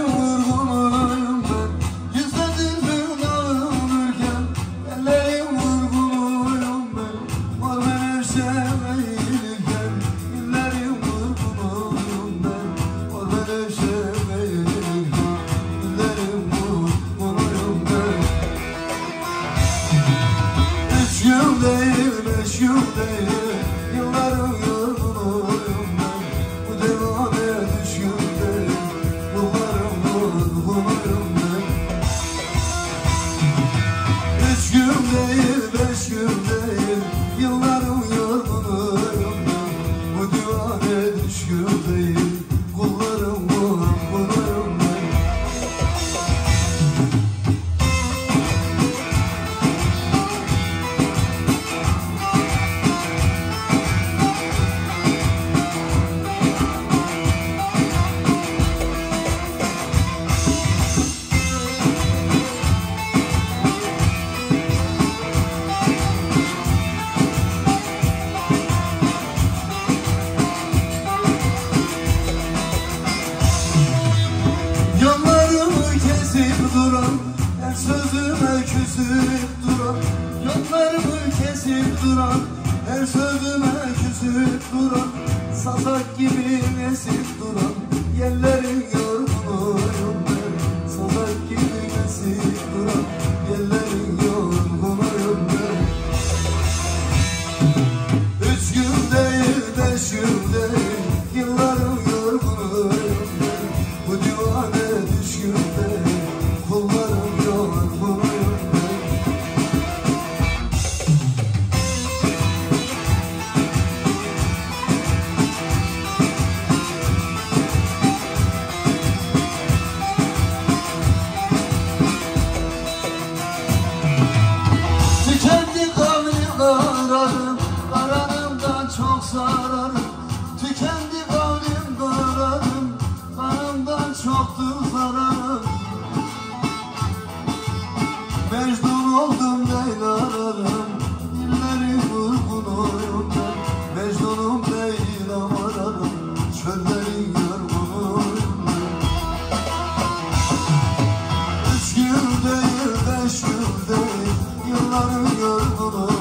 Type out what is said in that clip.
vurgunuyum ben. Yüzledim dağılırken ellerim vurgunuyum ben. Var benim sevmeyilirken ellerim vurgunuyum ben. Var benim sevmeyilirken ellerim vurgunuyum ben. Üç gün değil, beş gün değil, yılların yorgunuyum ben. Bu devane düşkün değil, ruhlarım vurgunuyum ben. Üç gün değil, beş gün değil, yılların yorgunuyum ben. Bu divane düşkün değil, kullarım vurgunuyum ben. Yollarımı kesip duran, her sözüme küsüp duran. Yollarımı kesip duran, her sözüme küsüp duran. Sazak gibi esip duran, yerlerin yorgunuyum ben. Sazak gibi esip duran, yerlerin yorgunuyum ben. Üç gün değil, beş gün değil, yılların yorgunuyum ben. Bu divane düşkün değil, kullarım yorgunuyum ben. Tükendi kavlim kararım, karanımdan çok sararım. Tükendi kavlim kararım, kanımdan çoktur zararım. Mecnun oldum Leyla'larım, dilleri vurgunuyum ben. Mecnunum Leyla'm ararım, çöllerin yorgunuyum ben. Üç gün değil, beş gün değil, yılların yorgunuyum